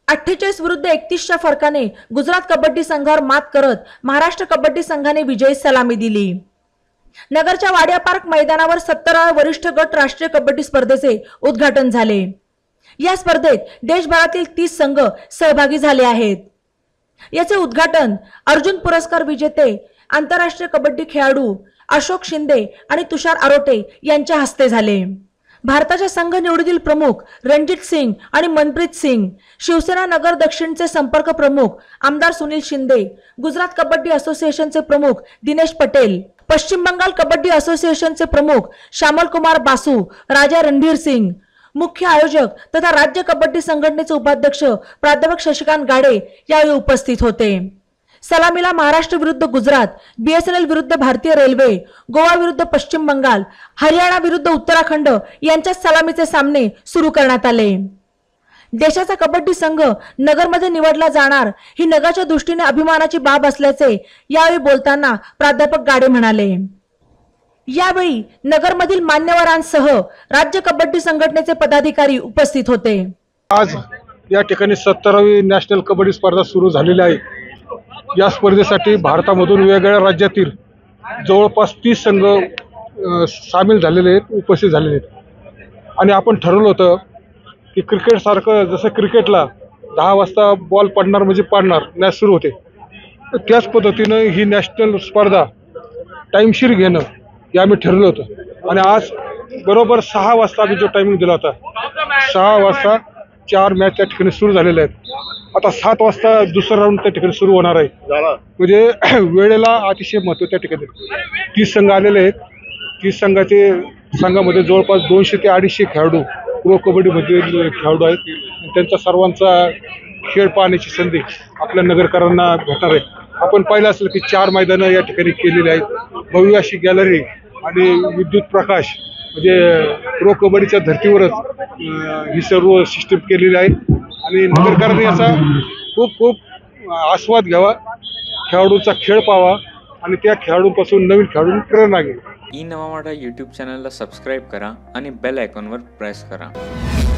48 विरुद्ध 31च्या फरकाने गुजरात कबड्डी संघावर मात करत महाराष्ट्र कबड्डी संघाने विजयी सलामी दिली। नगरच्या वाडिया पार्क मैदानावर 17व्या वरिष्ठ गट राष्ट्रीय कबड्डी स्पर्धेचे उद्घाटन झाले। या स्पर्धेत देशभरातील 30 संघ सहभागी झाले आहेत। याचे उद्घाटन अर्जुन पुरस्कार विजेते आंतरराष्ट्रीय कबड्डी खेळाडू अशोक शिंदे आणि तुषार आरोटे यांच्या हस्ते झाले। भारताच्या संघ निवडीतील प्रमुख रणजित सिंग आणि मनप्रीत सिंग, शिवसेना नगर दक्षिणचे संपर्क प्रमुख आमदार सुनील शिंदे, गुजरात कबड्डी असोसिएशनचे प्रमुख दिनेश पटेल, पश्चिम बंगाल कबड्डी असोसिएशनचे प्रमुख श्यामल कुमार बासू, राजा रणधीर सिंग, मुख्य आयोजक तथा राज्य कबड्डी संघटनेचे उपाध्यक्ष प्राध्यापक शशिकांत गाडे यावेळी उपस्थित होते। सलामीला महाराष्ट्र विरुद्ध गुजरात, बीएसएनएल विरुद्ध भारतीय रेल्वे, गोवा विरुद्ध पश्चिम बंगाल, हरियाणा विरुद्ध उत्तराखंड यांच्या सलामीचे सामने सुरू करण्यात आले। देशाचा कबड्डी संघ नगरमध्ये निवडला जाणार ही नगरच्या दृष्टीने अभिमानाची बाब असल्याचे यावेळी बोलताना प्राध्यापक गाडे म्हणाले। यावेळी नगरमधील मान्यवरांसह राज्य कबड्डी संघटनेचे पदाधिकारी उपस्थित होते। आज या ठिकाणी 17वी नॅशनल कबड्डी स्पर्धा सुरू झालेली आहे। या स्पर्धेसाठी भारतामधून वेगवेगळ्या राज्यातील जवळपास 30 संघ सामील झालेले आहेत, उपस्थित झालेले आहेत। आणि आपण ठरवलं होतं की क्रिकेट सारखं जसं क्रिकेटला 10 वाजता बॉल पडणार म्हणजे पडणार मॅच सुरू होते, त्याच पद्धतीनं ही नॅशनल स्पर्धा टाईमशीर घेणं हे आम्ही ठरवलं होतं। आणि आज बरोबर 6 वाजता आम्ही जो टायमिंग दिला होता, 6 वाजता 4 मॅच त्या ठिकाणी सुरू झालेल्या आहेत। आता 7 वाजता दुसरा राऊंड त्या ठिकाणी सुरू होणार आहे। म्हणजे वेळेला अतिशय महत्त्व त्या ठिकाणी। 30 संघ आलेले आहेत। 30 संघामध्ये जवळपास 200 ते 250 खेळाडू प्रो कबड्डीमधील खेळाडू आहेत। त्यांचा सर्वांचा खेळ पाहण्याची संधी आपल्या नगरकरांना भेटणार आहे। आपण पाहिलं असेल की 4 मैदानं या ठिकाणी केलेली आहेत, भव्य अशी गॅलरी आणि विद्युत प्रकाश, म्हणजे प्रो कबड्डीच्या धर्तीवरच ही सर्व सिस्टीम केलेली आहे। आणि नगरकरांनी याचा खूप आस्वाद घ्यावा, खेळाडूंचा खेळ पाहावा आणि त्या खेळाडूंपासून नवीन खेळाडूंनी प्रेरणा घ्यावी। ई नवा मराठा यूट्यूब चॅनलला सबस्क्राईब करा आणि बेल आयकॉनवर प्रेस करा।